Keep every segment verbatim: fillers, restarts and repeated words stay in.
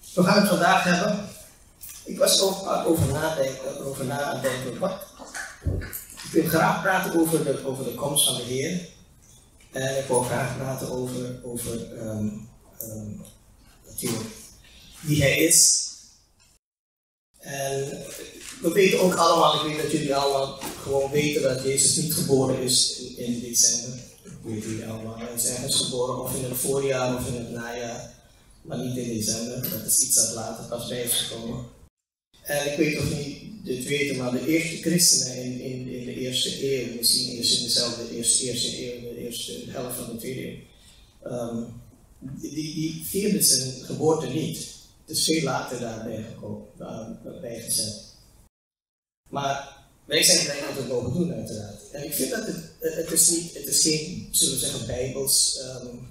We gaan het vandaag hebben. Ik was ook over nadenken, over nadenken. Wat? Ik wil graag praten over de, over de komst van de Heer. En ik wil graag praten over, over um, um, natuurlijk wie Hij is. En we weten ook allemaal, ik weet dat jullie allemaal gewoon weten dat Jezus niet geboren is in, in december. Ik weet jullie allemaal. Hij is ergens geboren, of in het voorjaar of in het najaar. Maar niet in december. Dat is iets dat later pas bij is gekomen. En ik weet of niet dit weten, maar de eerste christenen in, in, in de eerste eeuw, misschien is in dezelfde eerste, eerste eeuw, de eerste de helft van de tweede eeuw, um, die, die vierden zijn geboorte niet. Het is veel later daarbij gekomen, daarbij gezet. Maar wij zijn blij dat we het mogen doen, uiteraard. En ik vind dat het, het is niet, het is geen, zullen we zeggen, bijbels um,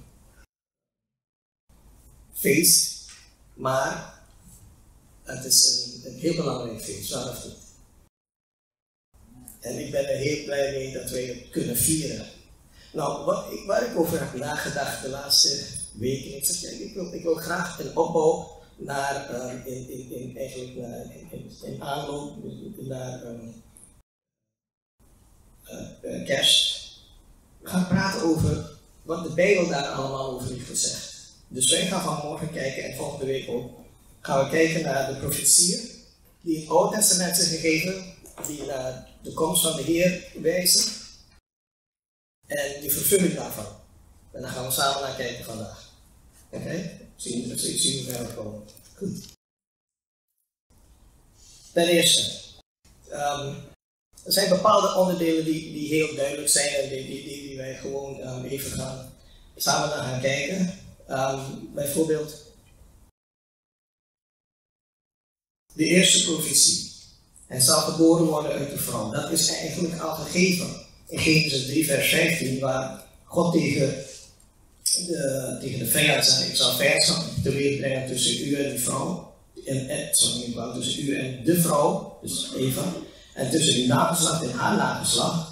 feest, maar het is een, een heel belangrijk feest, zelfs niet. En ik ben er heel blij mee dat wij het kunnen vieren. Nou, wat ik, waar ik over heb nagedacht de laatste weken, ik zeg, ja, ik, wil, ik wil graag een opbouw naar, um, in, in, in, eigenlijk naar, in, in, in aanloop naar um, uh, uh, kerst. We gaan praten over wat de Bijbel daar allemaal over heeft gezegd. Dus wij gaan vanmorgen kijken en volgende week ook gaan we kijken naar de profetieën die in het Oude Testament zijn gegeven, die naar de komst van de Heer wijzen en de vervulling daarvan. En daar gaan we samen naar kijken vandaag. Oké? Okay? Zien we zien we verder komen. Goed. Ten eerste, um, er zijn bepaalde onderdelen die, die heel duidelijk zijn en die, die, die, die wij gewoon um, even gaan samen naar gaan kijken. Um, bijvoorbeeld de eerste profetie. Hij zal geboren worden uit de vrouw. Dat is eigenlijk al gegeven in Genesis drie vers vijftien, waar God tegen de, tegen de vijand zei: ik zal vijandschap teweeg brengen tussen u en de vrouw. En, en, sorry, wel, tussen u en de vrouw, dus Eva. En tussen uw nageslacht en haar nageslacht.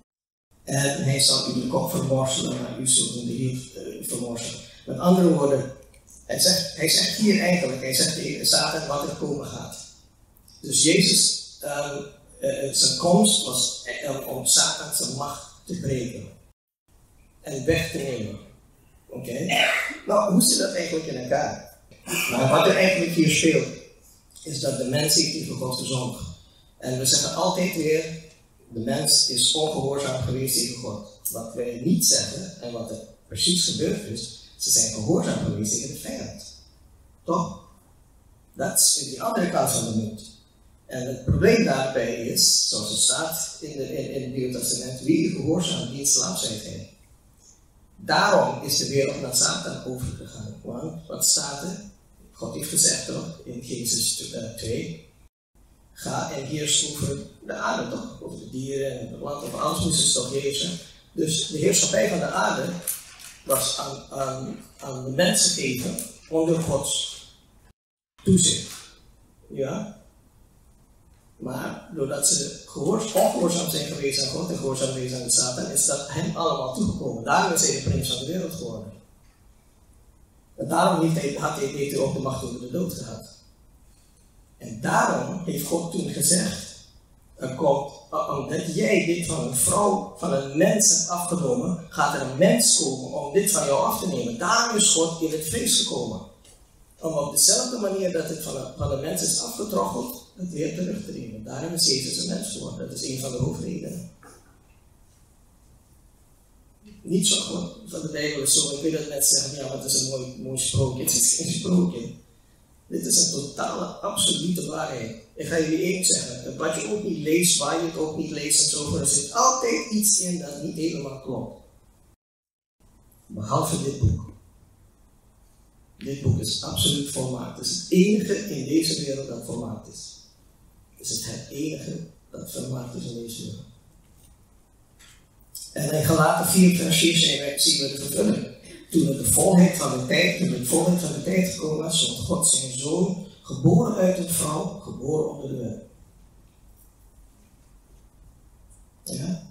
En hij zal u de kop vermorselen, maar u zult hem de hiel uh, vermorselen. Met andere woorden, hij zegt, hij zegt hier eigenlijk, hij zegt tegen Satan wat er komen gaat. Dus Jezus, uh, uh, zijn komst was uh, om Satan zijn macht te breken. En weg te nemen. Oké? Okay? Nou, hoe zit dat eigenlijk in elkaar? Nou, wat er eigenlijk hier speelt, is dat de mens heeft tegen God gezondigd. En we zeggen altijd weer, de mens is ongehoorzaam geweest tegen God. Wat wij niet zeggen, en wat er precies gebeurd is, ze zijn gehoorzaam geweest tegen de vijand. Toch? Dat is die andere kant van de munt. En het probleem daarbij is, zoals het staat in, de, in, in het Nieuwe Testament, wie gehoorzaam, die slaaf zijt gij. Daarom is de wereld naar Satan overgegaan. Want wat staat er? God heeft gezegd toch, in Genesis twee, ga en heers over de aarde toch, over de dieren en het land, over alles moest het toch heersen. Dus de heerschappij van de aarde was aan, aan, aan de mens gegeven onder Gods toezicht. Ja? Maar doordat ze ongehoorzaam zijn geweest aan God en gehoorzaam geweest aan de Satan, is dat hem allemaal toegekomen. Daarom is hij de prins van de wereld geworden. En daarom heeft hij, had hij, heeft hij ook de macht over de dood gehad. En daarom heeft God toen gezegd, er komt, omdat jij dit van een vrouw, van een mens hebt afgenomen, gaat er een mens komen om dit van jou af te nemen. Daarom is God in het vlees gekomen. Om op dezelfde manier dat het van een, van een mens is afgetroggeld, het weer terug te nemen. Daarom is Jezus een mens geworden. Dat is een van de hoofdredenen. Niet zo goed van de Bijbel is zo. Ik weet dat mensen zeggen, ja, maar het is een mooi, mooi sprookje. Het is geen sprookje. Dit is een totale, absolute waarheid. Ik ga jullie één zeggen, wat je ook niet leest, waar je het ook niet leest en zo, er zit altijd iets in dat niet helemaal klopt. Behalve dit boek. Dit boek is absoluut volmaakt. Het is het enige in deze wereld dat volmaakt is. Het is het enige dat volmaakt is in deze wereld. En in Galaten vier vers vier zien we de vervulling. Toen het de volheid van de tijd, toen de volheid van de tijd gekomen was, zond God zijn zoon, geboren uit een vrouw, geboren onder de wet. Ja?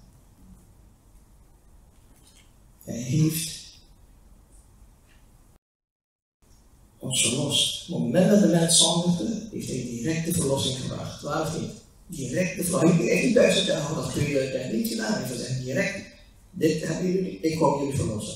Hij heeft ons verlost. Op het moment dat de mens zondigde, heeft hij directe verlossing gebracht. Waar of niet? Directe verlossing. Hij heeft niet duizend jaar of tweeduizend jaar niet gedaan. Hij heeft gezegd direct, dit hebben jullie, ik kom jullie verlossen.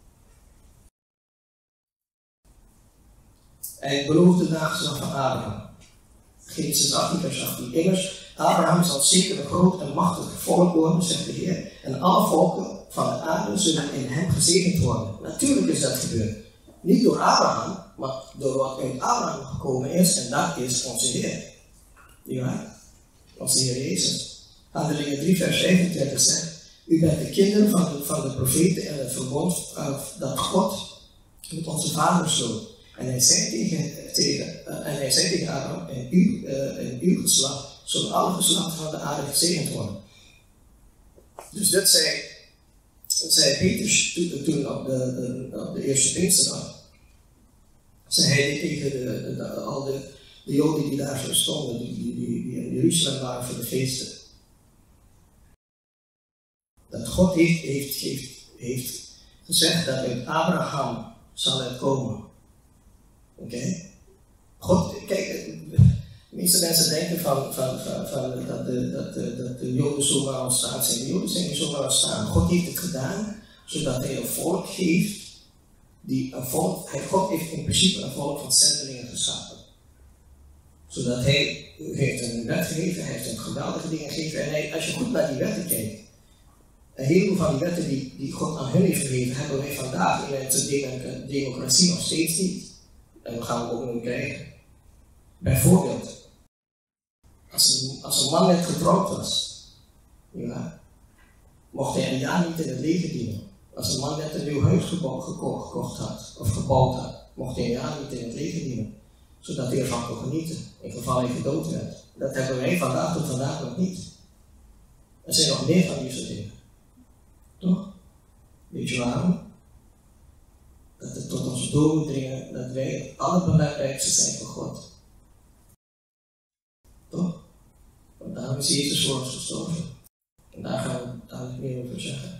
Hij beloofde de nageslacht van Abraham. Genesis achttien vers achttien. Immers, Abraham zal zeker een groot en machtig volk worden, zegt de Heer. En alle volken van de aarde zullen in hem gezegend worden. Natuurlijk is dat gebeurd. Niet door Abraham, maar door wat uit Abraham gekomen is, en dat is onze Heer. Ja, onze Heer Jezus. Handelingen drie vers vijfentwintig zegt, u bent de kinderen van de, van de profeten en het verbond uh, dat God met onze vader sloot. En hij zei tegen, tegen, uh, en hij zei tegen Abraham, in uw, uh, in uw geslacht zullen alle geslachten van de aarde gezegend worden. Dus dit zei, zei Petrus toen, toen op, de, de, op de eerste Pinksterdag. Zei hij tegen de, de, de, al de, de Joden die daar zo stonden, die, die, die, die in Jeruzalem waren voor de feesten. Dat God heeft, heeft, heeft, heeft gezegd dat uit Abraham zal het komen. Oké? Okay? God, kijk, de meeste mensen denken van, van, van, van dat, de, dat, de, dat de Joden zomaar ontstaan zijn. De Joden zijn niet zomaar ontstaan. God heeft het gedaan zodat hij een volk geeft. Die een volk, hij, God heeft in principe een volk van zendelingen geschapen. Zodat hij heeft een wet gegeven, hij heeft een geweldige dingen gegeven. En hij, als je goed naar die wetten kijkt, een heleboel van die wetten die, die God aan hun heeft gegeven, hebben wij vandaag in onze democratie nog steeds niet. En we gaan het ook nog krijgen. Bijvoorbeeld, als een, als een man net getrouwd was, ja, mocht hij een jaar niet in het leger dienen. Als een man net een nieuw huis gekocht, gekocht had, of gebouwd had, mocht hij een jaar niet in het leger dienen. Zodat hij ervan kon genieten, in geval hij gedood werd. Dat hebben wij vandaag tot vandaag nog niet. Er zijn nog meer van die soort dingen. Toch? Weet je waarom? Dat het tot ons doordringen dat wij het allerbelangrijkste zijn voor God. Toch? Want daarom is Jezus voor ons gestorven. En daar gaan we dadelijk meer over zeggen.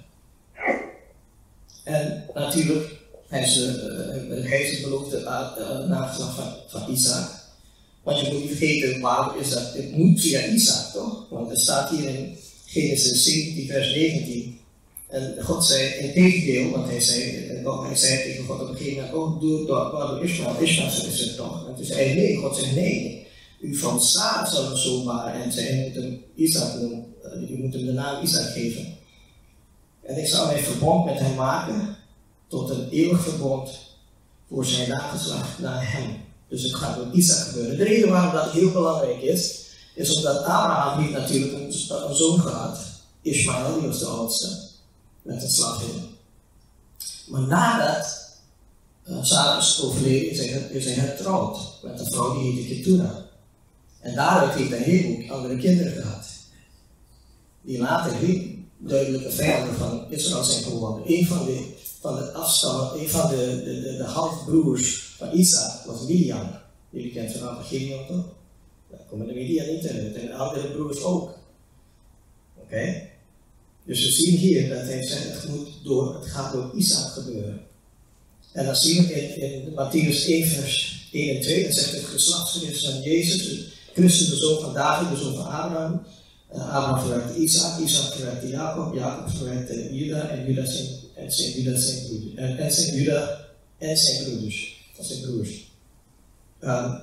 En natuurlijk, hij is de beloofde uh, nageslacht van, van Isaac. Want je moet niet vergeten, waarom is dat? Het moet via Isaac, toch? Want er staat hier in Genesis zeventien vers negentien. En God zei in tegendeel, want hij zei, hij zei tegen God op een gegeven moment, oh, doe het door, door Ismaël, Ismaël is het toch? En toen zei hij nee, God zei nee, u van Sarah zal een zoon baren en zij moet hem Isaac noemen, u moet hem de naam Isaac geven. En ik zal mijn verbond met hem maken tot een eeuwig verbond voor zijn nageslacht naar hem. Dus het gaat door Isaac gebeuren. De reden waarom dat heel belangrijk is, is omdat Abraham heeft natuurlijk een, een zoon gehad, Ismaël, die was de oudste, met een slavin. Maar nadat uh, Sarah is overleden, is hij, is hij getrouwd met een vrouw die heette Keturah. En daaruit heeft hij een heleboel andere kinderen gehad. Die later heel duidelijke vijanden van Israël zijn geworden. Een van de, van de afstammen, een van de, de, de, de halfbroers van Isaac was Midian. Jullie kennen vanaf de Gideon toch? Daar komen de Midian niet uit. En de andere broers ook. Oké? Okay? Dus we zien hier dat hij zegt, het, moet door, het gaat door Isaac gebeuren. En dan zien we in, in Matthäus één vers één en twee, dan zegt het geslachtsregister van Jezus, Christus de zoon van David, de zoon van Abraham. Uh, Abraham verwerkte Isaac, Isaac verwerkte Jacob, Jacob verwerkte Juda en Juda zijn, en zijn, Juda zijn broeders. En, en zijn Juda en zijn broeders. Dat zijn broers. Um,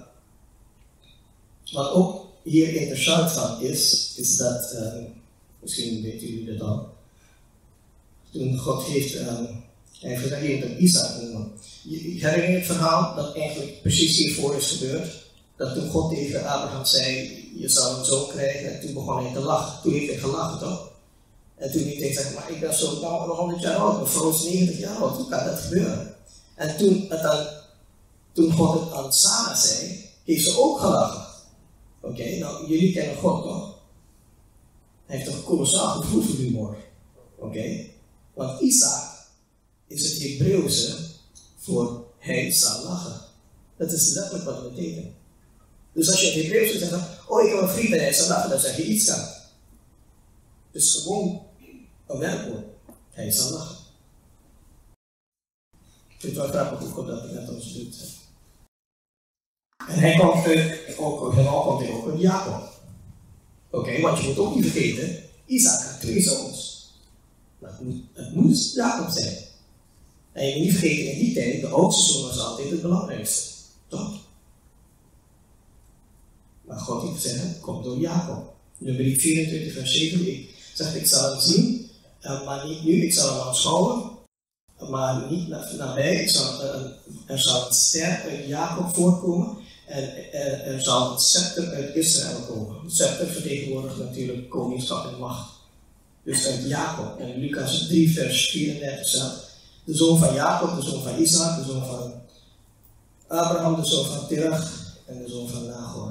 wat ook hier interessant van is, is dat, um, misschien weten jullie dat al, toen God heeft, um, hij heeft gezegd, je moet hem Isaac noemen. Je, je herinnert het verhaal dat eigenlijk precies hiervoor is gebeurd? Dat toen God tegen Abraham zei, je zal een zoon krijgen, en toen begon hij te lachen. Toen heeft hij gelachen, toch? En toen heeft hij gezegd, maar ik ben zo nou honderd jaar oud, mijn vrouw is negentig jaar oud, hoe kan dat gebeuren? En toen, het dan, toen God het aan Sarah zei, heeft ze ook gelachen. Oké, okay, nou jullie kennen God toch? Hij heeft een kolossaal gevoel voor humor. Oké? Okay? Want Isaac is het Hebreeuwse voor hij zal lachen. Dat is letterlijk wat het betekent. Dus als je in het Hebreeuws zegt, oh ik heb een vriend en hij zal lachen, dan zeg je Isaac. Het is gewoon een werkwoord. Hij zal lachen. Ik vind het wel grappig hoe God dat net ons doet. En hij komt uit, ook, helemaal komt hij ook uit Jacob. Oké, okay, want je moet ook niet vergeten, Isaac had twee zoons. Maar het moet, het moet Jacob zijn. En je moet niet vergeten, in die tijd, de oudste zoon was altijd het belangrijkste. Toch? Maar God heeft gezegd, het komt door Jacob. Nummer vierentwintig vers zeven, ik zeg, ik zal hem zien, maar niet nu, ik zal hem aanschouwen, maar niet nabij. Ik zal, er zal een ster uit Jacob voorkomen en er, er zal een scepter uit Israël komen. Het scepter vertegenwoordigt natuurlijk koningschap en macht. Dus uit Jacob. En in Lucas drie vers vierendertig staat, de zoon van Jacob, de zoon van Isaac, de zoon van Abraham, de zoon van Terach en de zoon van Nahor.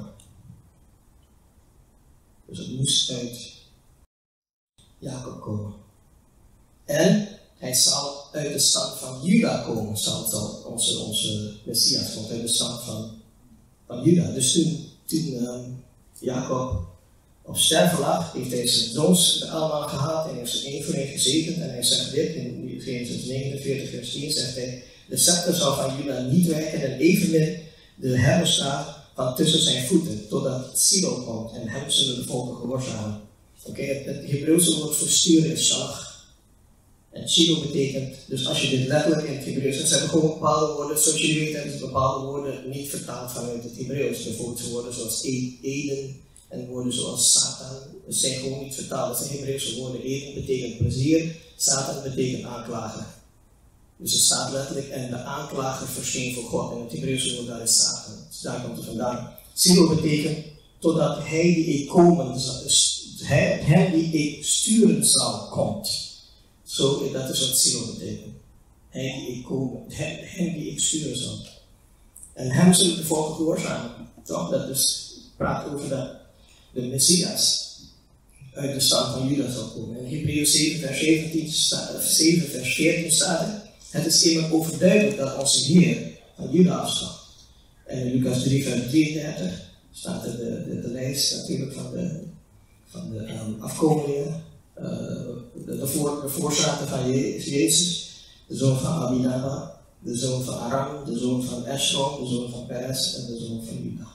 Dus het moest uit Jacob komen. En hij zal uit de stam van Juda komen, zal, zal onze, onze Messias komt uit de stam van, van Juda. Dus toen, toen um, Jacob op sterven lag, heeft hij zijn zoons allemaal gehaald en heeft ze één voor één gezegend. En hij zegt dit, in Genesis negenenveertig vers tien zegt hij, de scepter zal van Juda niet wijken en evenmin de herderstaaf van tussen zijn voeten, totdat Silo komt en hem zullen de volken gehoorzamen. Oké, okay, het, het Hebreeuwse woord voor sturen is shalach. En Silo betekent, dus als je dit letterlijk in het Hebreeuws, ze hebben gewoon bepaalde woorden, zoals jullie weten hebben ze bepaalde woorden niet vertaald vanuit het Hebreeuws. Bijvoorbeeld woorden zoals Eden en woorden zoals Satan, dat zijn gewoon niet vertaald. Dat zijn Hebreeuwse woorden. Eden betekent plezier, Satan betekent aanklager. Dus het staat letterlijk, en de aanklager verscheen voor God. En het Hebreeuwse woord daar is Satan. Dus daar komt het vandaan. Silo betekent, totdat hij die ik komen zal, hij, hem die ik sturen zal, komt. Zo, so, dat is wat Silo betekent. Hij die ik komen, hem, hem die ik sturen zal. En hem zullen de volken gehoorzamen. Toch? Dat dus praat over dat de Messias uit de stam van Juda zal komen. In Hebreeën zeven vers zeventien, zeven vers veertien staat er, het is immers overduidelijk dat onze Heer van Juda afstamt. En in Lucas drie vers drieëndertig staat er de, de, de lijst natuurlijk van de, van de um, afkomelingen, uh, de, de, voor, de voorzaten van Jezus, de zoon van Abinadab, de zoon van Aram, de zoon van Esrom, de zoon van Perez en de zoon van Juda.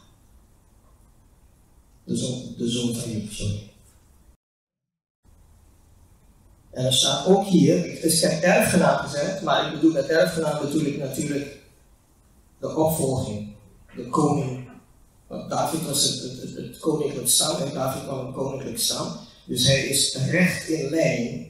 De zoon, de zoon van Juda, sorry. En er staat ook hier, het is geen erfgenaam gezegd, maar ik bedoel met erfgenaam bedoel ik natuurlijk de opvolging, de koning. Want David was het, het, het, het koninklijk stam en David kwam een koninklijk stam. Dus hij is recht in lijn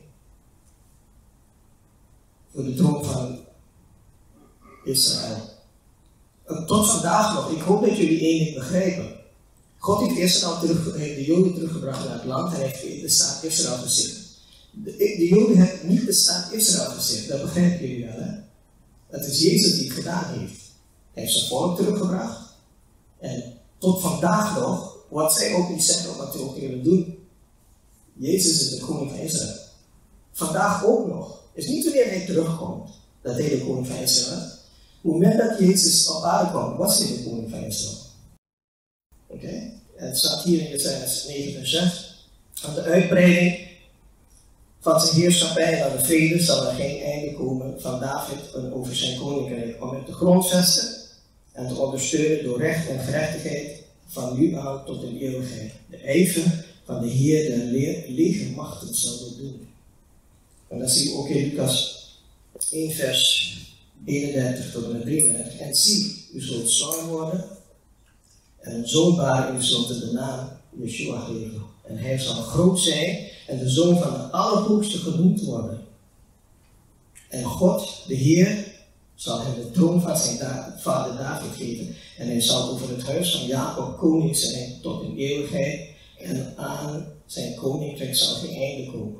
voor de troon van Israël. En tot vandaag nog, ik hoop dat jullie één ding begrijpen. God heeft Israël terug, heeft de Joden teruggebracht naar het land en heeft de staat Israël gezegd. De, de Joden hebben niet de staat Israël gezegd, dat begrijpen jullie wel, hè? Dat is Jezus die het gedaan heeft. Hij heeft zijn volk teruggebracht. En tot vandaag nog, wat zij ook niet zeggen, wat ze ook willen doen. Jezus is de koning van Israël. Vandaag ook nog. Het is niet wanneer hij terugkomt, dat hij de koning van Israël is. Op het moment dat Jezus op aarde kwam, was hij de koning van Israël. Oké? Okay? En het staat hier in Jesaja negen vers zes. Aan de uitbreiding van zijn heerschappij en aan de vrede zal er geen einde komen van David over zijn koninkrijk, om het te grondvesten en te ondersteunen door recht en gerechtigheid van nu aan tot in eeuwigheid. De ijver van de Heer der le legermachten zal dat doen. En dat zien we ook in Lucas één vers eenendertig tot en met drieëndertig. En zie, u zult zwanger worden en een zoon baren, u zult de naam Yeshua geven. En hij zal groot zijn en de zoon van de Allerhoogste genoemd worden. En God, de Heer, zal hem de troon van zijn da vader David geven. En hij zal over het huis van Jacob koning zijn tot in eeuwigheid. En aan zijn koninkrijk zal geen einde komen.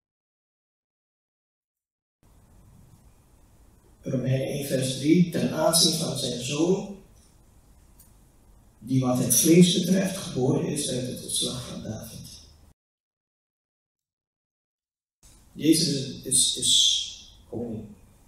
Romeinen één vers drie, ten aanzien van zijn zoon, die wat het vlees betreft geboren is uit het geslacht van David. Jezus is, is, is koning.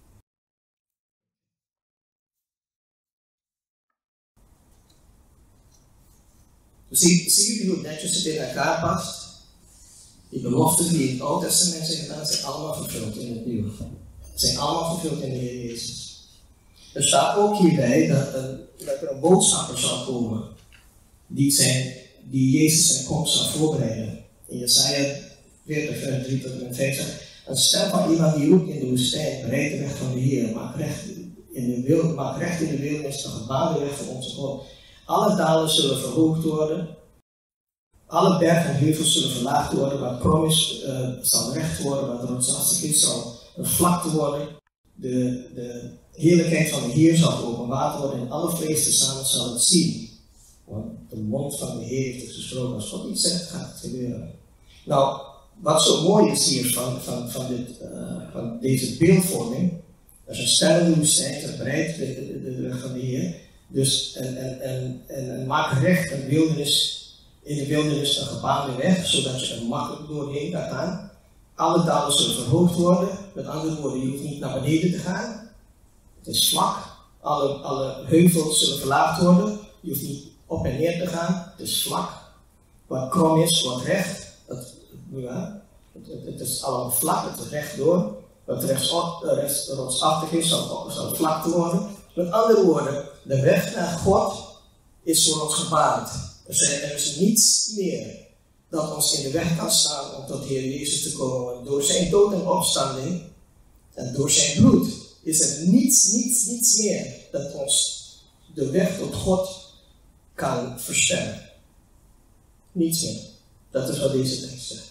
Zie, zie jullie hoe netjes het in elkaar past? Die beloften die in het Oude Testament zijn gedaan, zijn allemaal vervuld in het Nieuwe. Zijn allemaal vervuld in de Heer Jezus. Er staat ook hierbij dat, er, dat er een boodschapper zal komen die, zijn, die Jezus zijn komst zal voorbereiden. In Jesaja veertig, vers drie tot en met vijf zegt: een stem van iemand die roept in de woestijn, bereid de weg van de Heer, maak recht in de wil, maak recht in de wildernis, de gebaande weg van onze God. Alle dalen zullen verhoogd worden, alle bergen en heuvels zullen verlaagd worden, wat krom is, uh, zal recht worden, wat rotsachtig is, zal een vlakte worden. De, de heerlijkheid van de Heer zal openbaard worden en alle vlees tezamen zal het zien. Want de mond van de Heer heeft het gesproken. Als God iets zegt, gaat het gebeuren. Nou, wat zo mooi is hier van, van, van, dit, uh, van deze beeldvorming, dat is een stellende woestijn, dat bereidt de, de, de weg van de Heer. Dus en, en, en, en, en maak recht een wildernis, in de wildernis een gebaande weg, zodat je er makkelijk doorheen kan gaan. Alle dalen zullen verhoogd worden, met andere woorden, je hoeft niet naar beneden te gaan. Het is vlak, alle, alle heuvels zullen verlaagd worden, je hoeft niet op en neer te gaan, het is vlak. Wat krom is, wordt recht. Dat, ja, het, het, het is allemaal vlak, het is rechtdoor. Wat rechtsachtig is, zal, zal vlak worden. Met andere woorden, de weg naar God is voor ons gebaand. Er is niets meer dat ons in de weg kan staan om tot de Heer Jezus te komen. Door zijn dood en opstanding en door zijn bloed is er niets, niets, niets meer dat ons de weg tot God kan verstemmen. Niets meer. Dat is wat deze tekst zegt.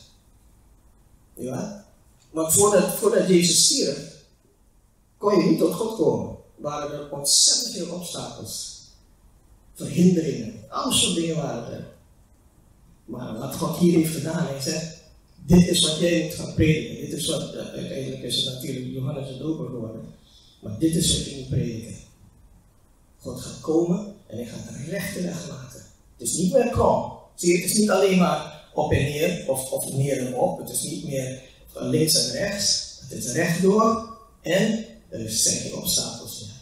Ja? Maar voordat, voordat Jezus stierf, kon je niet tot God komen. Waren er ontzettend veel obstakels. Verhinderingen. Alle soort dingen waren er. Maar wat God hier heeft gedaan, hij zegt, dit is wat jij moet gaan prediken. Dit is wat, uh, uiteindelijk is het natuurlijk Johannes de Doper geworden. Maar dit is wat je moet prediken. God gaat komen en hij gaat een rechte weg maken. Het is niet meer krom. Zie je, het is niet alleen maar op en neer, of, of neer en op. Het is niet meer links en rechts. Het is rechtdoor en er zijn geen obstakels meer.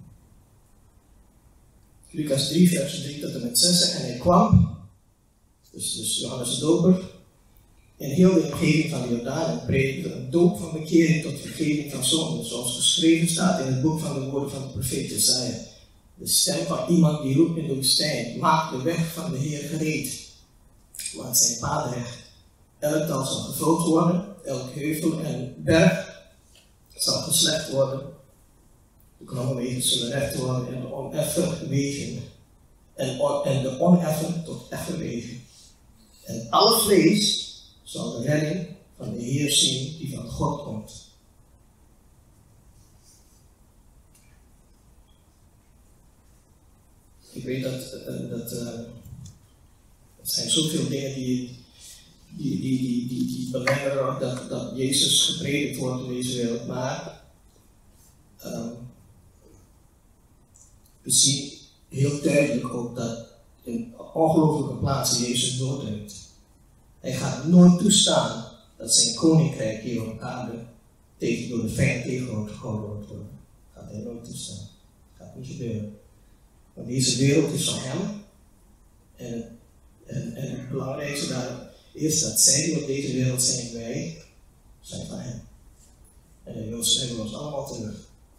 Lucas drie, vers drie tot en met zes. En hij kwam, dus, dus Johannes de Doper, in heel de omgeving van de Jordaan en predikte een doop van bekering tot vergeving van zonden, zoals geschreven staat in het boek van de woorden van de profeet Jesaja. De stem van iemand die roept in de woestijn, maak de weg van de Heer gereed, maak zijn paden recht. Elk dal zal gevuld worden, elk heuvel en berg zal geslecht worden. De kromme wegen zullen recht worden en de oneffen wegen, en, on, en de oneffen tot effen wegen. En alle vlees zal de redding van de Heer zien die van God komt. Ik weet dat, uh, dat uh, er zijn zoveel dingen die, die, die, die, die, die belemmeren dat, dat Jezus gepredikt wordt in deze wereld, maar um, we zien heel duidelijk ook dat in ongelooflijke plaatsen Jezus doordringt. Hij gaat nooit toestaan dat zijn koninkrijk hier op aarde tegen, door de vijand tegengehouden wordt. Dat gaat hij nooit toestaan. Dat gaat niet gebeuren. Want deze wereld is van hem. En, en, en het belangrijkste daar is dat zij die op deze wereld zijn, wij zijn van hem. En hij wil ze ons allemaal terug.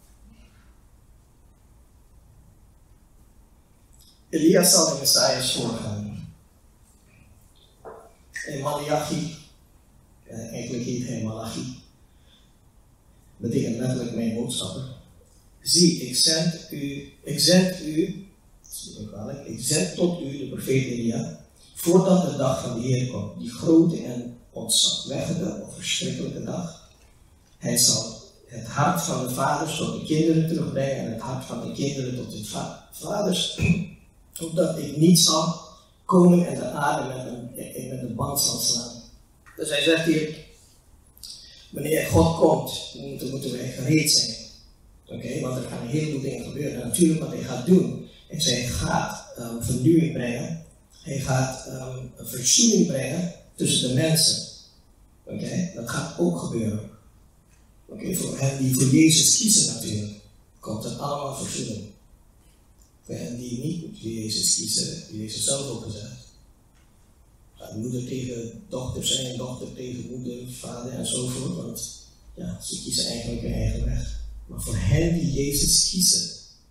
Elias zal de Messias voorgaan. En Malachi, eh, eigenlijk heet hij Malachi, betekent letterlijk mijn boodschapper. Zie, ik zend u, ik zend u, ik zend tot u de profeet Elia, voordat de dag van de Heer komt, die grote en ontzagwekkende of verschrikkelijke dag. Hij zal het hart van de vaders tot de kinderen terugbrengen en het hart van de kinderen tot de va- vaders, opdat ik niet zal komen en de aarde met een, met een band zal slaan. Dus hij zegt hier, wanneer God komt, moeten, moeten wij gereed zijn. Oké, okay? Want er gaan een heleboel dingen gebeuren. En natuurlijk wat hij gaat doen, is hij gaat um, vernieuwing brengen. Hij gaat um, een verzoening brengen tussen de mensen. Oké, okay? Dat gaat ook gebeuren. Oké, okay? Voor hen die voor Jezus kiezen natuurlijk, komt er allemaal verzoening. Voor hen die niet voor Jezus kiezen, die Jezus zelf ook gezegd. Gaat moeder tegen dochter zijn, dochter tegen moeder, vader enzovoort. Want ja, ze kiezen eigenlijk hun eigen weg. Maar voor hen die Jezus kiezen,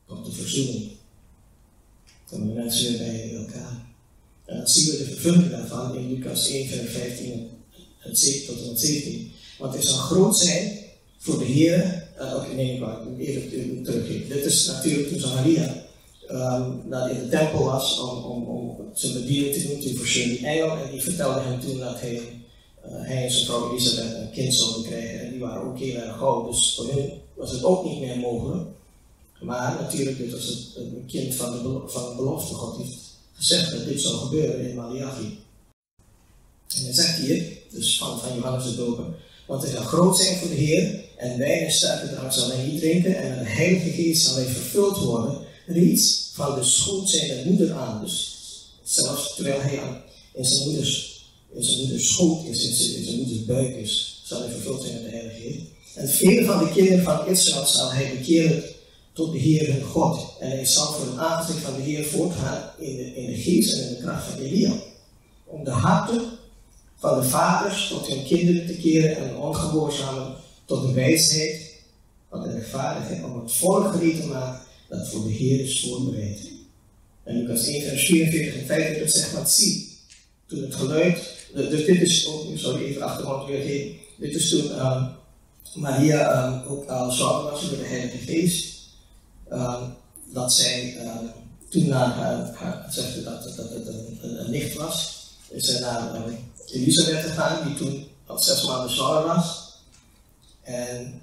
Komt de verzoening. Komen de mensen weer bij elkaar. En dan zien we de vervulling daarvan in Lucas één, vers vijftien en tot en met zeventien. Want het is een groot zijn voor de Heer. Uh, Oké, nee, ik wou even teruggeven. Dit is natuurlijk toen Zacharia um, naar in de tempel was om, om, om zijn bediening te doen. Toen verscheen die engel en die vertelde hem toen dat hij, uh, hij en zijn vrouw Elisabeth een kind zouden krijgen. En die waren ook heel erg oud, dus voor hen was het ook niet meer mogelijk. Maar natuurlijk, dit was het een kind van de, belo van de belofte. God heeft gezegd dat dit zou gebeuren in Malachi. En hij zegt hier, dus van, van Johannes de Doper, want hij zal groot zijn voor de Heer en wijn en sterke drank zal hij niet drinken en met de Heilige Geest zal hij vervuld worden, reeds van de schoot zijn moeder aan. Dus zelfs terwijl hij aan, in zijn moeders, in zijn moeders schoot is, in zijn, in zijn moeders buik is, zal hij vervuld zijn met de Heilige Geest. En vele van de kinderen van Israël zal hij bekeren tot de Heer hun God. En hij zal voor het aangezicht van de Heer voortgaan in de, in de geest en in de kracht van Elia. Om de harten van de vaders tot hun kinderen te keren en de ongehoorzamen tot de wijsheid van de rechtvaardigheid. Om het volk gereed te maken dat voor de Heer is voorbereid. En Lucas één, vers vierenveertig en vijfenveertig zegt, want zie, toen het geluid, dus dit is ook, sorry even achtergrond weergeven, dit is toen uh, Maria um, ook al zwanger was door de Heilige Geest. Um, dat zij uh, toen naar haar, haar zegt dat, dat het een, een, een nicht was, is zij naar uh, Elisabeth gegaan, die toen al zes maanden zwanger was. En,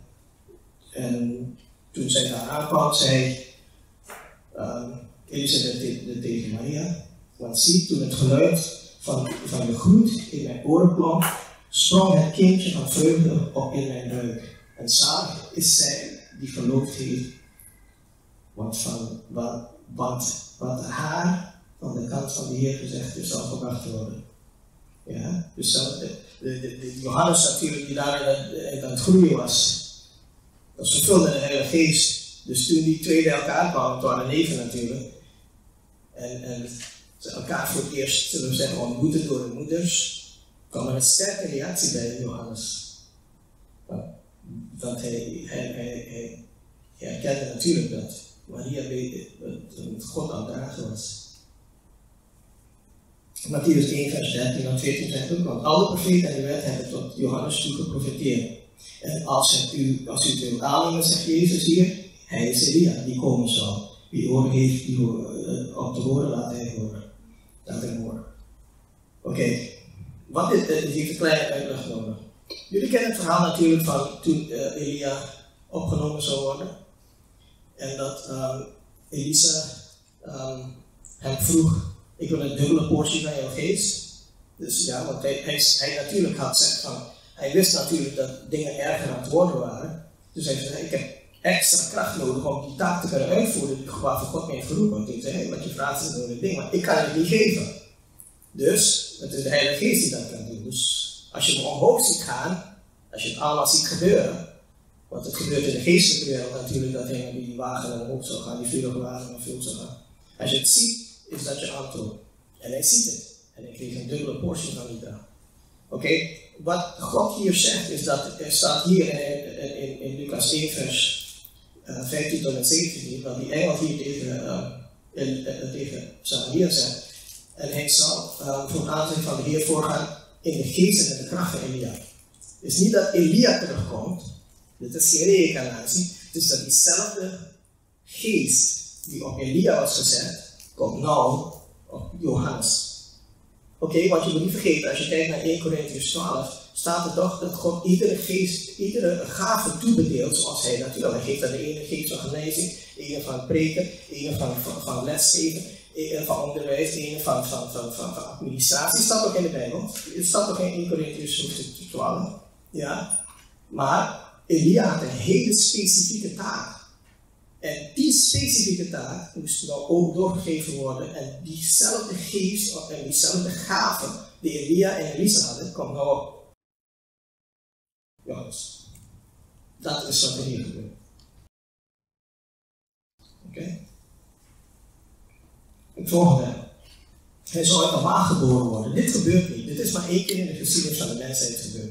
en toen zij daar aankwam, zei um, Elisabeth tegen Maria, want zie, toen het geluid van, van de groet in mijn oren klonk, sprong het kindje van vreugde op in mijn buik. En zalig is zij die geloofd heeft. Want van wat, wat, wat haar van de kant van de Heer gezegd is, zal verwacht worden. Ja? Dus dat, de, de, de Johannes natuurlijk, die daar aan het groeien was, dat vervulde de Heilige Geest. Dus toen die twee bij elkaar kwamen, het waren neven natuurlijk, en, en ze elkaar voor het eerst, zullen we zeggen, ontmoeten door de moeders, kwam er een sterke reactie bij Johannes. Want hij, hij, hij, hij, hij herkende natuurlijk dat Maria weet dat God aan het dragen was. Matthäus één, vers dertien en veertien zegt ook, want alle profeten en de wet hebben tot Johannes toe geprofeteerd. En als, het u, als u het wilt aannemen, zegt Jezus hier, hij is Elia die komen zal. Wie oren heeft, die uh, op te horen, laat hij horen. Laat hij horen. Oké, okay. Wat is, uh, is even een kleine uitleg nodig. Jullie kennen het verhaal natuurlijk van toen uh, Elia opgenomen zou worden. En dat um, Elisa um, hem vroeg, ik wil een dubbele portie van jouw geest. Dus ja, want hij, hij, hij natuurlijk had gezegd van, hij wist natuurlijk dat dingen erger aan het worden waren. Dus hij zei, ik heb extra kracht nodig om die taak te kunnen uitvoeren die waarvoor God mij heeft geroepen. Want hij zei, hey, wat je vraagt is een moeilijk ding, maar ik kan het niet geven. Dus, het is de Heilige Geest die dat kan doen. Dus, als je hem omhoog ziet gaan, als je het allemaal ziet gebeuren, want het gebeurt in de geestelijke wereld natuurlijk, dat hij die, die wagen omhoog zou gaan, die vurige wagen omhoog zou gaan. Als je het ziet, is dat je aantoont. En hij ziet het. En hij kreeg een dubbele portie van die dag. Oké, okay. Wat God hier zegt, is dat er staat hier in, in, in, in Lucas één, vers uh, vijftien tot en zeventien, dat die engel hier tegen, uh, in, uh, tegen Zacharia zegt. En hij zal uh, voor het aanzicht van de Heer voorgaan in de geest en in de kracht van Elia. Het is niet dat Elia terugkomt, dit is geen reïncarnatie, het is dat diezelfde geest die op Elia was gezet, komt nou op Johannes. Oké, okay, want je moet niet vergeten, als je kijkt naar één Korintiërs twaalf, staat er toch dat God iedere geest, iedere gave toebedeelt zoals hij dat wil. Hij geeft aan de ene geest van genezing, de ene van preken, de ene van, van, van lesgeven, de ene van onderwijs, de ene van, van, van, van, van administratie. Het staat ook in de Bijbel. Het staat ook in één Korintiërs hoofdstuk twaalf. Ja? Maar Elia had een hele specifieke taak. En die specifieke taak moest nou ook doorgegeven worden. En diezelfde geest en diezelfde gaven die Elia en Elisa hadden, komt nou op Johannes. Dat is wat er hier gebeurt. Oké? Okay. Het volgende. Hij zou uit een maag geboren worden. Dit gebeurt niet. Dit is maar één keer in de geschiedenis van de mensheid gebeurd.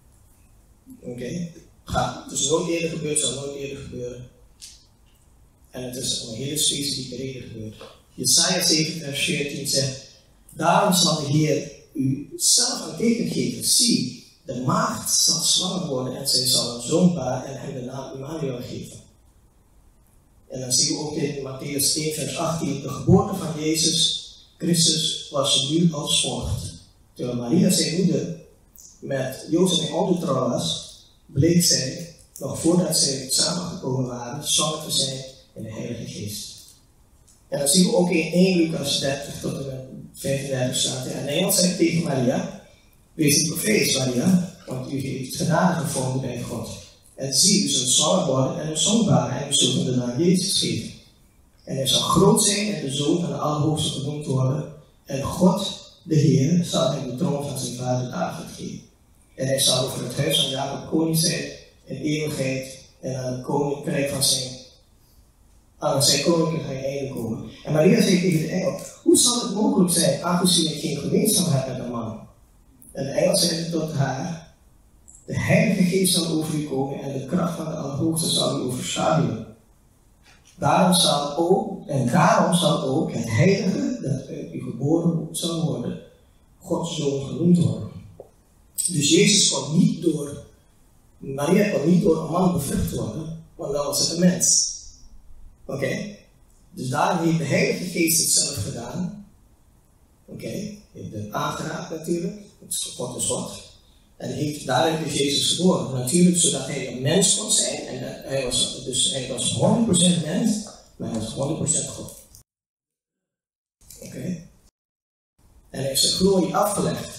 Oké? Okay. Het is nooit eerder gebeurd, zal nooit eerder gebeuren. En het is om een hele specifieke reden gebeurd. Jesaja zeven vers veertien zegt, daarom zal de Heer u zelf een teken geven. Zie, de maagd zal zwanger worden en zij zal een zoon baren en hem de naam Immanuel geven. En dan zien we ook in Matthäus één vers achttien, de geboorte van Jezus Christus was nu als volgt. Terwijl Maria zijn moeder met Jozef en ontrouw was, bleek zij, nog voordat zij samengekomen waren, zwanger te zijn in de Heilige Geest. En dan zien we ook in één Lucas dertig tot en met vijfendertig staat. En engel zei tegen Maria, wees niet bevreesd Maria, want u heeft genade gevonden bij God. En zie, u zult zwanger worden en een zoon baren en u zult hem de naam Jezus geven. En hij zal groot zijn en de zoon van de Allerhoogste genoemd worden. En God, de Heer, zal hem de troon van zijn vader David geven. En hij zal over het huis van Jacob koning zijn in eeuwigheid en aan het koninkrijk van zijn, aan zijn koninkrijk gaan einde komen. En Maria zei tegen de engel, hoe zal het mogelijk zijn, aangezien ik geen gemeenschap heb met een man? En de engel zei tot haar, de Heilige Geest zal over u komen en de kracht van de Allerhoogste zal u overschaduwen. Daarom zal ook, en daarom zal ook het Heilige, dat uit u geboren zal worden, Gods Zoon genoemd worden. Dus Jezus kon niet door, Maria kon niet door een man bevrucht worden, want dan was het een mens. Oké? Okay? Dus daarom heeft de Heilige Geest het zelf gedaan. Oké? Okay? Heeft het aangeraakt natuurlijk, God is God. En heeft, daarin is Jezus geboren. Natuurlijk zodat hij een mens kon zijn. En hij was, dus hij was honderd procent mens, maar hij was honderd procent God. Oké? Okay? En hij heeft zijn glorie afgelegd.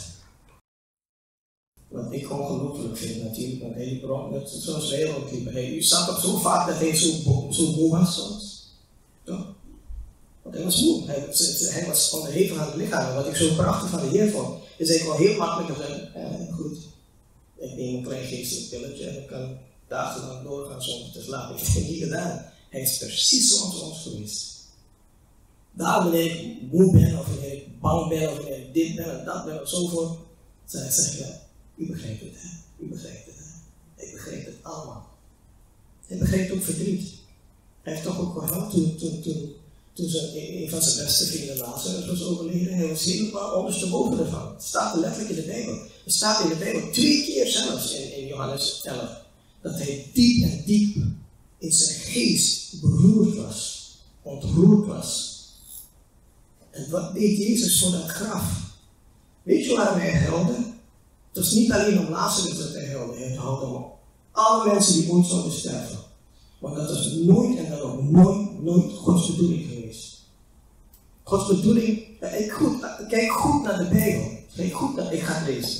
Wat ik ongelooflijk vind natuurlijk, want hij liep zoals wij ook liepen. Hij zat toch zo vaak dat hij zo, zo moe was soms. Toch? Want hij was moe. Hij, hij was onderhevig aan het lichaam. Wat ik zo prachtig van de Heer vond, is hij kon heel makkelijk zeggen, eh, goed, ik neem een klein geestelijk pilletje en ik kan dagenlang doorgaan zonder te slapen. Ik heb het niet gedaan. Hij is precies zoals ons geweest. Daar wanneer ik moe ben, of wanneer ik bang ben, of wanneer ik dit ben en dat ben, of zo voor, zal ik zeggen, ja, u begrijpt het, hè? U begrijpt het, hè? Ik begrijp het allemaal. Hij begrijpt ook verdriet. Hij heeft toch ook gehad toen, toen, toen, toen zijn, een van zijn beste vrienden Lazarus was overleden. Hij was helemaal ondersteboven ervan. Het staat letterlijk in de Bijbel. Het staat in de Bijbel twee keer zelfs in, in Johannes elf. Dat hij diep en diep in zijn geest beroerd was. Ontroerd was. En wat deed Jezus voor dat graf? Weet je waarom hij huilde? Het was niet alleen om Lazarus dat hij huilde. Hij huilde om alle mensen die ooit zouden sterven. Want dat is nooit en dan ook nooit, nooit Gods bedoeling geweest. Gods bedoeling, kijk goed, kijk goed naar de Bijbel. Kijk goed naar, ik ga het lezen.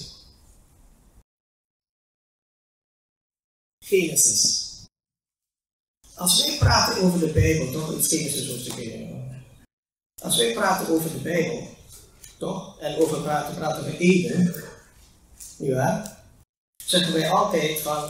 Genesis. Als wij praten over de Bijbel, toch? Het is Genesis hoofdstuk één. Als wij praten over de Bijbel, toch? En over praten, praten we Eden. Ja, zeggen wij altijd van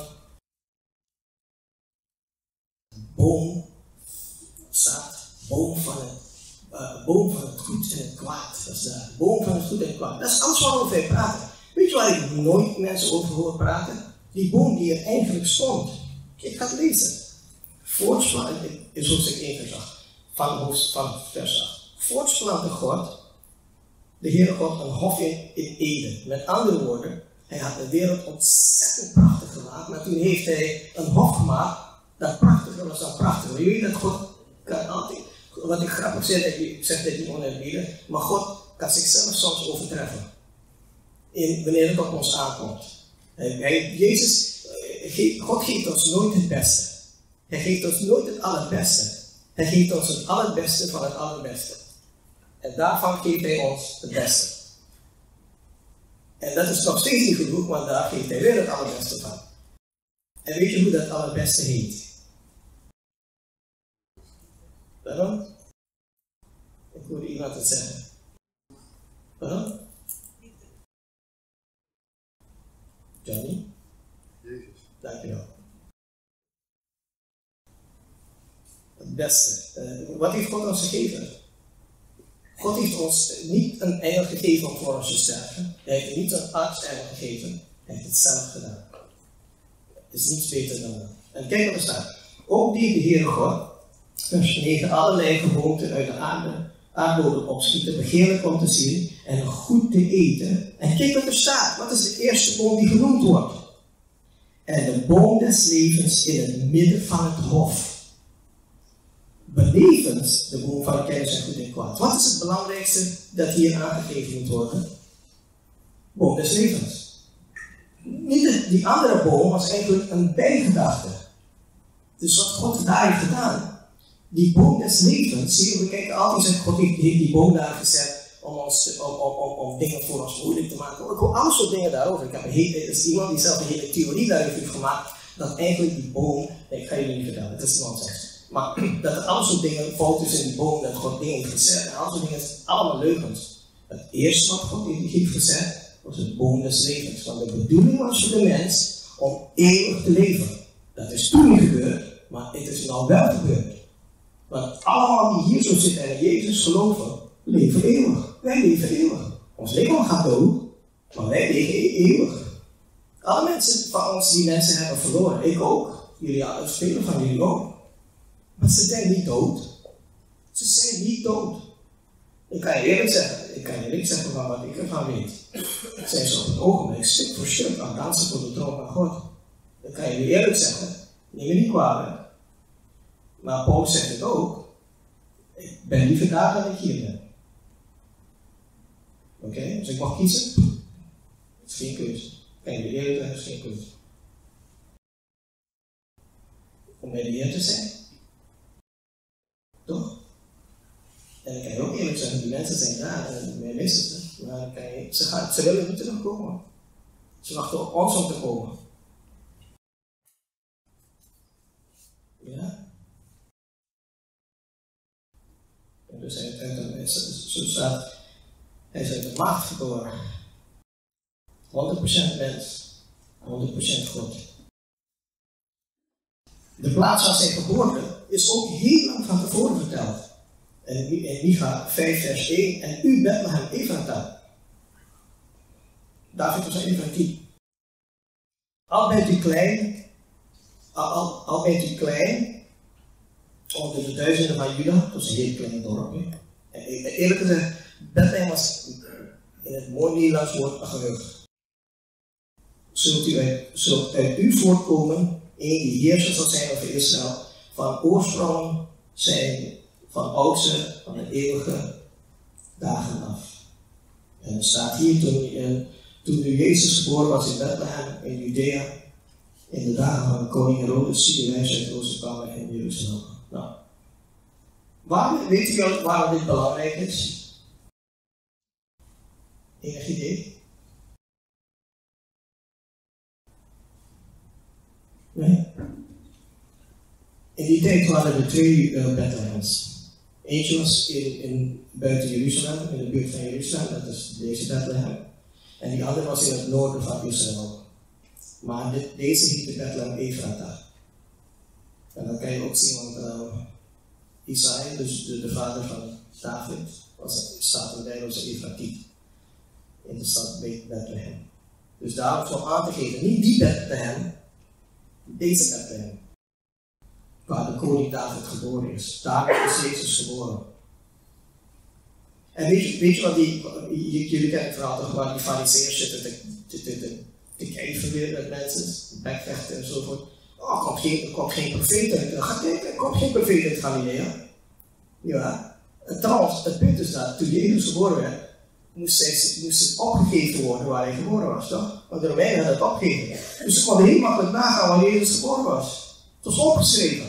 boom staat boom van het, uh, boom van het goed en het kwaad. Dat is daar. Boom van het goed en het kwaad. Dat is alles waarover wij praten. Weet je waar ik nooit mensen over hoor praten? Die boom die er eigenlijk stond. Ik ga het lezen. Voortsplanten is hoofdstuk één vers acht. Van, hoofd, van vers acht. Voortsplantte God, de Heere God, een hof in, in Eden. Met andere woorden, hij had de wereld ontzettend prachtig gemaakt, maar toen heeft hij een hof gemaakt dat prachtiger was dan prachtiger. Je weet dat God kan altijd, wat ik grappig zeg, ik zeg dit niet oneerbiedig, maar God kan zichzelf soms overtreffen. In, wanneer het op ons aankomt. Hij, Jezus, God geeft ons nooit het beste. Hij geeft ons nooit het allerbeste. Hij geeft ons het allerbeste van het allerbeste. En daarvan geeft hij ons het beste. En dat is nog steeds niet genoeg, want daar geeft hij weer het allerbeste van. En weet je hoe dat allerbeste heet? Waarom? Ik hoorde iemand het zeggen. Waarom? Johnny? Jezus. Dankjewel. Het beste. Uh, wat heeft God ons gegeven? God heeft ons niet een engel gegeven om voor ons te sterven. Hij heeft niet een artsengel gegeven. Hij heeft het zelf gedaan. Het is niets beter dan dat. En kijk wat er staat. Ook deed de Heere God Vers negen. Allerlei gewoonten uit de aarde, aardbodem opschieten, begeerlijk om te zien en goed te eten. En kijk wat er staat. Wat is de eerste boom die genoemd wordt? En de boom des levens in het midden van het hof. Benevens de boom van kennis en goed en kwaad. Wat is het belangrijkste dat hier aangegeven moet worden? Boom des levens. Niet die andere boom was eigenlijk een bijgedachte. Dus wat God daar heeft gedaan. Die boom des levens, zie je, we kijken altijd en God heeft die boom daar gezet om, ons, om, om, om, om dingen voor ons moeilijk te maken. Ik hoor alle soort dingen daarover. Ik heb een hele, er is iemand die zelf een hele theorie daarover heeft gemaakt, dat eigenlijk die boom, nee, ik ga je niet vertellen, het is nonsens. Maar dat er alle soort dingen fout is in die boom, dat God dingen heeft gezet. En alle soort dingen is allemaal leugens. Het eerste wat God heeft gezet, was het boom des levens. Want de bedoeling was voor de mens om eeuwig te leven. Dat is toen niet gebeurd, maar het is nou wel gebeurd. Want allemaal die hier zo zitten en in Jezus geloven, leven eeuwig. Wij leven eeuwig. Ons lichaam gaat dood, maar wij leven eeuwig. Alle mensen van ons die mensen hebben verloren, ik ook. Jullie, velen van jullie ook. Maar ze zijn niet dood. Ze zijn niet dood. Ik kan je eerlijk zeggen, ik kan je eerlijk zeggen van wat ik ervan weet. Zijn ze op het ogenblik stuk voor stuk aan dansen voor de troon van God. Dat kan je eerlijk zeggen. Neem me niet kwalijk. Maar Paulus zegt het ook. Ik ben liever daar dan ik hier ben. Oké, okay? Dus ik mag kiezen. Het is geen keuze. Kan je eerlijk zeggen, het is geen keuze. Om bij de Heer te zijn. Toch? En dan kan je ook eerlijk zeggen, die mensen zijn daar en wij missen ze. Maar kan je, ze, gaan, ze willen niet terugkomen. Ze wachten op ons om te komen. Ja? En dus hij, hij, zo staat, hij is uit de maagd geboren. honderd procent mens, honderd procent God. De plaats waar zijn geboorte is ook heel lang van tevoren verteld. En in Micha vijf vers één, en u Bethlehem Ephrata. David was een van tien. Al bent u klein, al, al, al bent u klein, onder de duizenden van Juda, dat was een heel klein dorpje. En eerlijk gezegd, Bethlehem was in het mooie Nederlands woord een gehucht. Zult u uit, zult uit u voortkomen, een die heerser zal zijn over Israël, van oorsprong zijn, van oudste, van de eeuwige dagen af. En er staat hier, toen, eh, toen nu Jezus geboren was in Bethlehem, in Judea, in de dagen van de koning Herodes, zie je uit Oosten kwamen in Jeruzalem. Nou, waarom, weet u wel waarom dit belangrijk is? Enig idee? Nee? In die tijd waren er twee uh, Bethlehems. Eentje was in, in, buiten Jeruzalem, in de buurt van Jeruzalem, dat is deze Bethlehem. En die andere was in het noorden van Israël. Maar dit, deze heette Bethlehem Ephrata. En dat kan je ook zien, want uh, Isaïe, dus de, de vader van David, was, staat in de Bijbel als Ephratiet. In de stad Bethlehem. Dus daarom zo aan te geven, niet die Bethlehem, deze Bethlehem. Waar de koning David geboren is. Daar is Jezus geboren. En weet je, weet je wat die, jullie kennen het verhaal toch, waar die fariseërs zitten te, te, te, te, te kijken weer met mensen, bekvechten enzovoort. Oh, er komt geen, er komt geen profeet uit. Ga kijken, er komt geen profeet uit Galilea. Ja. En trouwens, het punt is dat toen Jezus geboren werd, moest, hij, moest het opgegeven worden waar hij geboren was, toch? Want de Romeinen hadden het opgegeven. Dus ze konden heel makkelijk nagaan waar Jezus geboren was. Het was opgeschreven.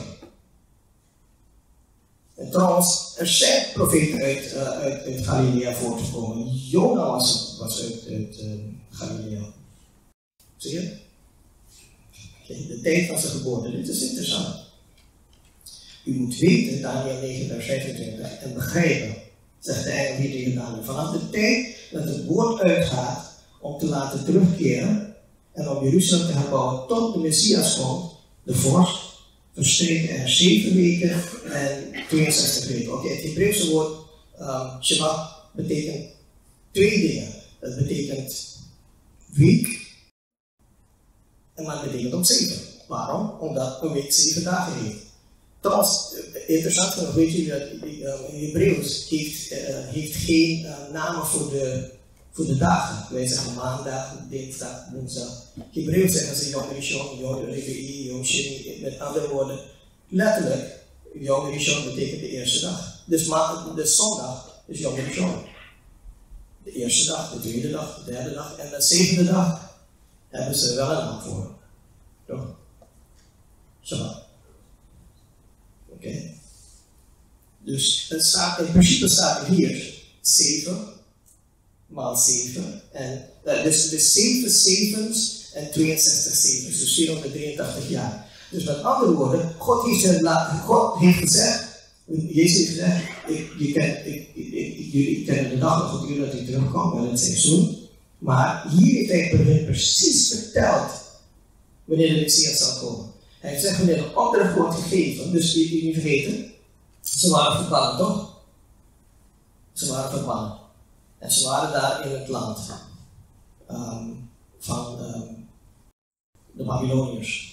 En trouwens, er zijn profeten uit, uh, uit, uit Galilea voortgekomen. Jona was, was uit, uit uh, Galilea. Zie je? Okay, de tijd van zijn geboorte, dit is interessant. U moet weten, Daniel negen vers vijfentwintig, en begrijpen, zegt de engel hier tegen Daniel, vanaf de tijd dat het woord uitgaat om te laten terugkeren en om Jeruzalem te herbouwen tot de Messias komt, de vorst, verstreken er zeven weken en tweeënzestig weken. Oké, okay, het Hebreeuwse woord um, Shabbat betekent twee dingen. Dat betekent week en maar het betekent ook zeven. Waarom? Omdat een week zeven dagen heeft. Trouwens, interessant genoeg, weet je dat uh, Hebreeuws heeft, uh, heeft geen uh, namen voor de, voor de dagen. Wij zeggen maandag, dinsdag, woensdag. Hebreeuws zeggen ze Yom Rishon, Yom Revi'i, Yom Sheni. Met andere woorden, letterlijk, Yom Rishon betekent de eerste dag. Dus, ma- de zondag is Yom Rishon. De eerste dag, de tweede dag, de derde dag en de zevende dag hebben ze wel een naam voor. Toch? Shabbat. Oké. Okay. Dus het staat, in principe staat er hier zeven maal zeven. En, uh, dus, dus zeven zevens en tweeënzestig zevens. Dus vierhonderddrieëntachtig jaar. Dus met andere woorden, God heeft, een, God heeft gezegd, Jezus heeft gezegd, ik, je ken, ik, ik, ik, jullie kennen de dag nog het uur dat hij terugkwam, wel het seizoen. Maar hier heeft hij precies verteld wanneer de Messias zal komen. Hij heeft gezegd wanneer de opdracht wordt gegeven, dus je niet vergeten, ze waren verbannen toch? Ze waren verbannen. En ze waren daar in het land um, van um, de Babyloniërs.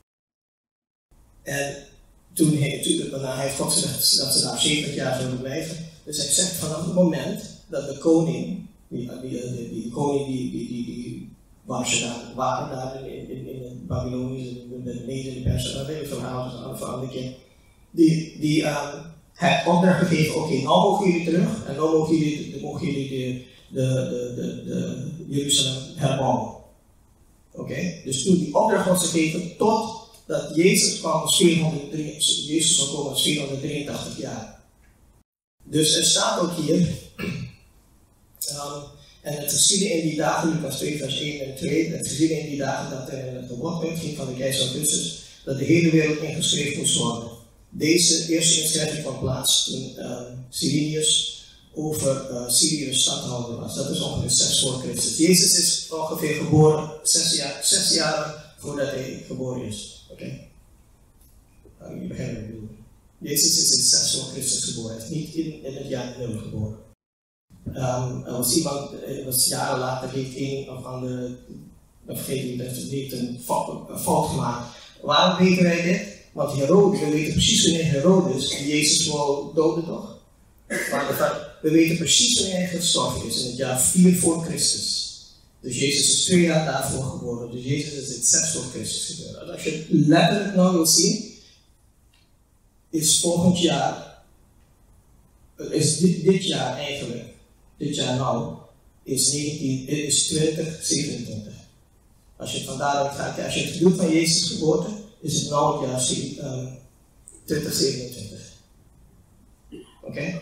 En toen, hij, toen daarna heeft God gezegd dat ze daar zeventig jaar zouden blijven. Dus hij zegt vanaf het moment dat de koning, die, die, die, die koning die, die, die, die waar ze daar waren, daar in, in, in het Babylonië, in de Mede, de Persen, dat weet ik verhaal, dat is een verhaal keer. Die, die uh, heeft opdracht gegeven, oké, okay, nou mogen jullie terug en nou mogen jullie, mogen jullie de, de, de, de, de Jeruzalem herbouwen. Oké, okay? Dus toen die opdracht was gegeven tot dat Jezus kwam als vierhonderddrieëntachtig, Jezus zou komen als vierhonderddrieëntachtig jaar. Dus er staat ook hier, um, en het geschiedde in die dagen, Lucas twee vers één en twee, het geschiedde in die dagen dat er het gebod uitging van de keizer Augustus, dat de hele wereld ingeschreven moest worden. Deze eerste inschrijving kwam plaats toen uh, Cyrenius over uh, Syrië stadhouder was. Dat is ongeveer zes voor Christus. Jezus is ongeveer geboren zes jaar, zes jaar voordat hij geboren is. Oké? Okay. Uh, je begrijpt wat ik bedoel. Jezus is in zes voor Christus geboren. Hij is niet in, in het jaar nul geboren. Um, er was iemand, er was jaren later, heeft een of andere, of heeft een fout gemaakt. Waarom weten wij dit? Want Herodes, we weten precies wanneer Herodes Jezus wou doden toch? Maar we weten precies wanneer hij gestorven is, in het jaar vier voor Christus. Dus Jezus is twee jaar daarvoor geboren, dus Jezus is in zes voor Christus geboren. En als je het letterlijk nou wil zien, is volgend jaar, is dit, dit jaar eigenlijk, dit jaar nou, is, negentien, is twintig zevenentwintig. Als je het vandaaruit gaat, als je het doet van Jezus geboorte, is het nou het jaar um, twintig zevenentwintig. Oké? Okay?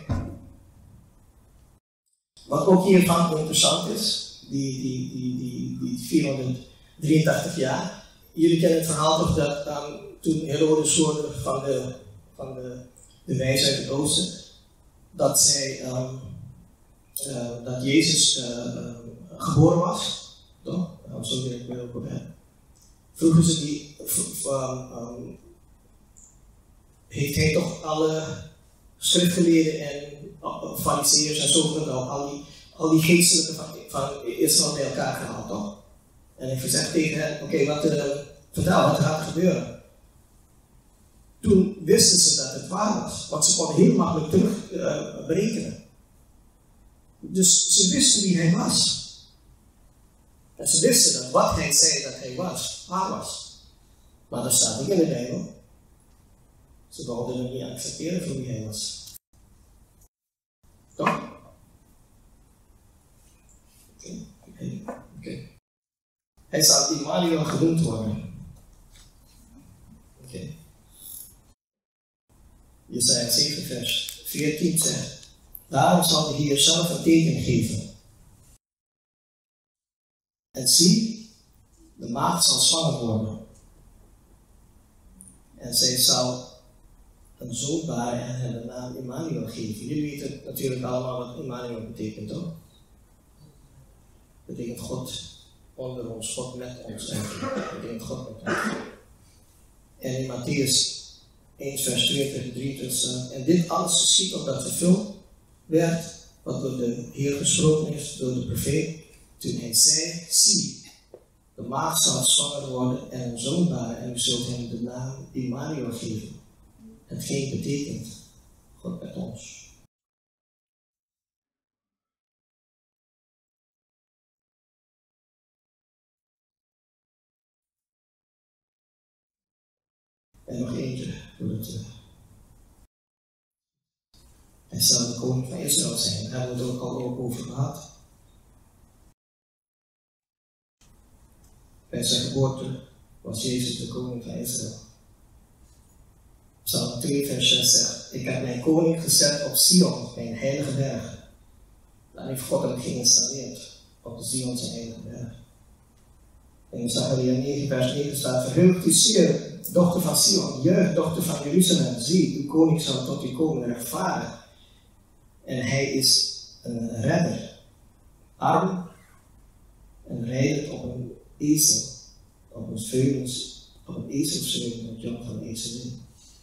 Wat ook hiervan interessant is, die, die, die, die, die vierhonderddrieëntachtig jaar. Jullie kennen het verhaal toch dat um, toen Herodes hoorde van de, van de, de wijs uit het oosten, dat zij, um, uh, dat Jezus uh, uh, geboren was, toch? Nou, zo wil ik wel op hem. Vroegen ze die, um, um, heeft hij toch alle schriftgeleerden en uh, fariseërs en zo, al, al die, al die geestelijke van, van Israël bij elkaar gehaald, toch? En ik zeg tegen hen, oké, okay, wat uh, vertel, wat gaat er gebeuren? Toen wisten ze dat het waar was, want ze konden heel makkelijk terug uh, berekenen. Dus ze wisten wie hij was. En ze wisten dat wat hij zei dat hij was, waar was. Maar dat staat niet in de Bijbel. Ze wilden hem niet accepteren voor wie hij was. Toch? Oké. Okay. Okay. Hij zal Immanuel genoemd worden. Oké. Okay. Jesaja zeven vers veertien zegt, daarom zal de Heer zelf een teken geven. En zie, de maagd zal zwanger worden. En zij zal een zoon baren en hem de naam Immanuel geven. Jullie weten natuurlijk allemaal wat Immanuel betekent, toch? Dat betekent God onder ons, God met ons. Dat betekent God met ons. En in Matthäus één vers tweeëntwintig, drieëntwintig staat, en dit alles geschiet opdat vervuld werd, wat door de Heer gesproken is, door de profeet, toen hij zei, zie, de maagd zal zwanger worden en een zoon baren en u zult hem de naam Immanuel geven. hetgeen betekent God met ons. En nog eentje, voordat we... Hij zou de koning van Israël zijn, daar hebben we het ook al over gehad. Bij zijn geboorte was Jezus de koning van Israël. Psalm twee vers zes zegt, ik heb mijn koning gezet op Sion, mijn heilige berg. Dan heeft God hem geïnstalleerd op de Sion, zijn heilige berg. In Zacharia negen vers negen staat, verheugd u zeer, dochter van Sion, juich, dochter van Jeruzalem, zie, uw koning zal tot u komen, rechtvaardig. En hij is een redder, arm en rijdend op een ezel, op een veulens, op een ezelsveulen, het jong van een ezelin.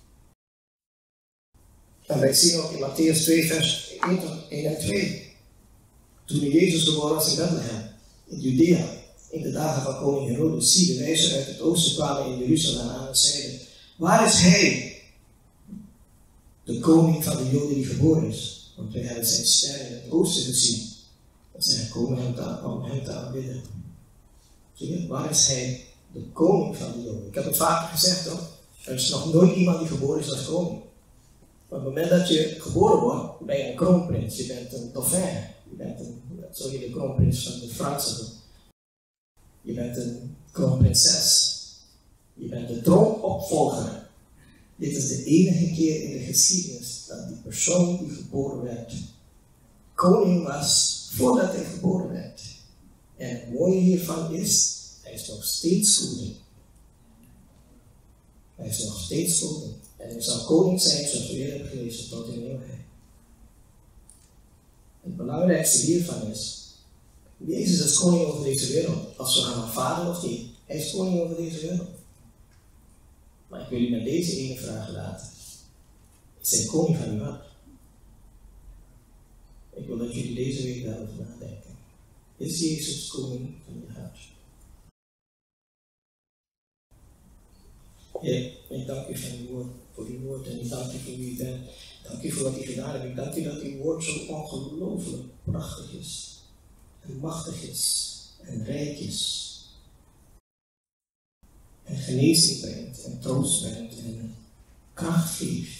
En wij zien ook in Matthäus twee vers één en twee. Toen Jezus geboren was in Bethlehem, in Judea, in de dagen van koning Herodes, zie de wijzen uit het oosten kwamen in Jeruzalem aan en zeiden, waar is hij, de koning van de Joden die geboren is? Want wij hebben zijn ster in het oosten gezien. Dat zijn gekomen om hem te aanbidden. Zie je, waar is hij, de koning van de Joden? Ik heb het vaker gezegd hoor. Er is nog nooit iemand die geboren is als koning. Op het moment dat je geboren wordt, ben je een kroonprins. Je bent een dauphin. Je bent een, zo heet de kroonprins van de Fransen. Je bent een kroonprinses. Je bent de troonopvolger. Dit is de enige keer in de geschiedenis dat die persoon die geboren werd, koning was voordat hij geboren werd. En het mooie hiervan is, hij is nog steeds koning. Hij is nog steeds koning. En hij zal koning zijn, zoals we eerder hebben gelezen, tot in eeuwigheid. Het belangrijkste hiervan is, Jezus is koning over deze wereld. Als we gaan aanvaarden of niet, hij is koning over deze wereld. Maar ik wil u met deze ene vraag laten. Is hij koning van uw hart? Ik wil dat jullie deze week daarover nadenken. Is Jezus koning van je hart? Heer, ik dank u van uw woord, voor uw woord en ik dank u voor wie u bent. Dank u voor wat u gedaan hebt. Ik dank u dat uw woord zo ongelooflijk prachtig is. En machtig is. En rijk is. En genezing brengt. En troost brengt. En kracht geeft.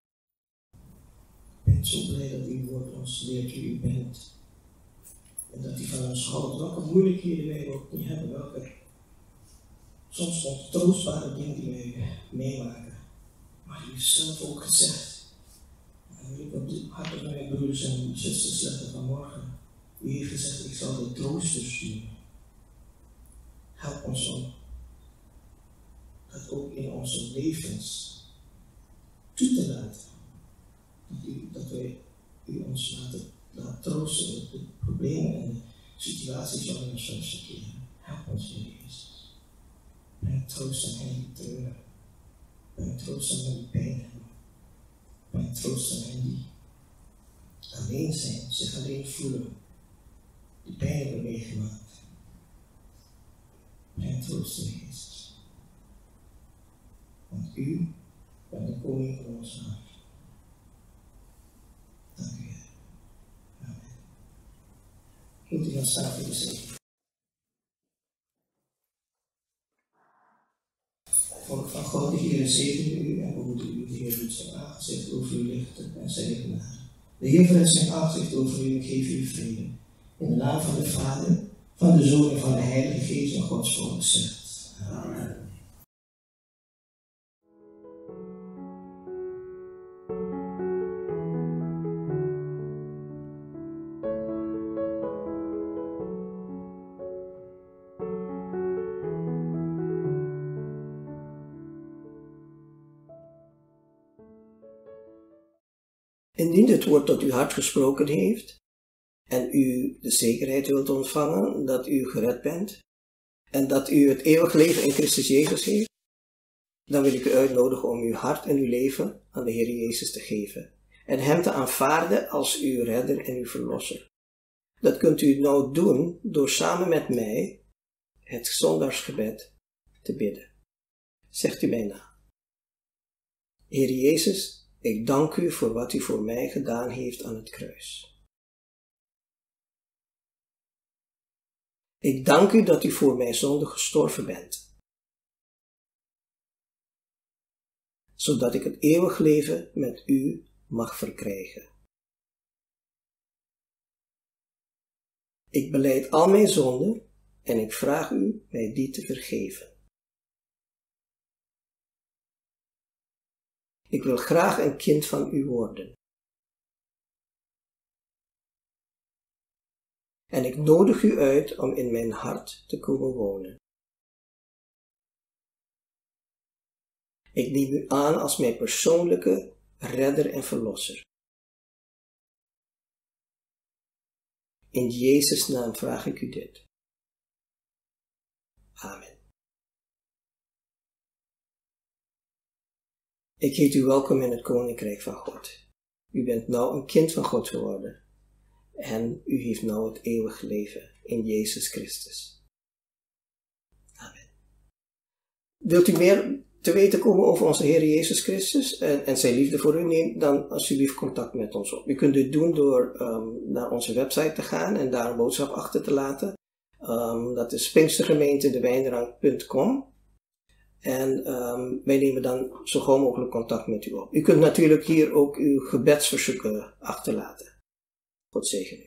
Ik ben zo blij dat uw woord ons leert wie u bent. En dat u van ons houdt. Welke moeilijkheden wij ook niet hebben. Welke soms ontroostbare dingen die wij meemaken. Maar u heeft zelf ook gezegd. En wil ik op dit hart van mijn broers en zusters leggen vanmorgen. U heeft gezegd, ik zal de trooster sturen. Help ons om dat ook in onze levens toe te laten. Dat, u, dat wij u ons laten, laten troosten op de problemen en de situaties waarin we soms verkeren. Help ons, Heer Jezus. Breng troost aan hen die treuren. Breng troost aan hen die pijn hebben. Breng troost aan hen die alleen zijn, zich alleen voelen. Die pijn hebben meegemaakt. Breng troost, Heer Jezus. Want u bent de koning van ons hart. Dank u, Heer. Amen. Wilt u gaan staan voor de zegen? Volk van God, de Heer zegen u en behoede u. De Heer doet zijn aangezicht over u lichten en zijn genade. De Heer verheft zijn aangezicht over u en geeft u vrede. In de naam van de Vader, van de Zoon en van de Heilige Geest en Gods volk zegt. Amen. Indien dit woord tot uw hart gesproken heeft en u de zekerheid wilt ontvangen dat u gered bent en dat u het eeuwig leven in Christus Jezus heeft, dan wil ik u uitnodigen om uw hart en uw leven aan de Heer Jezus te geven en Hem te aanvaarden als uw redder en uw verlosser. Dat kunt u nou doen door samen met mij het zondagsgebed te bidden. Zegt u mij na. Heer Jezus, ik dank u voor wat u voor mij gedaan heeft aan het kruis. Ik dank u dat u voor mijn zonde gestorven bent, zodat ik het eeuwig leven met u mag verkrijgen. Ik belijd al mijn zonden en ik vraag u mij die te vergeven. Ik wil graag een kind van u worden. En ik nodig u uit om in mijn hart te komen wonen. Ik neem u aan als mijn persoonlijke redder en verlosser. In Jezus' naam vraag ik u dit. Amen. Ik heet u welkom in het Koninkrijk van God. U bent nou een kind van God geworden. En u heeft nou het eeuwig leven in Jezus Christus. Amen. Wilt u meer te weten komen over onze Heer Jezus Christus en, en zijn liefde voor u? Neem dan alsjeblieft contact met ons op. U kunt dit doen door um, naar onze website te gaan en daar een boodschap achter te laten. Um, dat is pinkstergemeente-dewijndrang punt com. En um, wij nemen dan zo gauw mogelijk contact met u op. U kunt natuurlijk hier ook uw gebedsverzoeken achterlaten. God zegen u.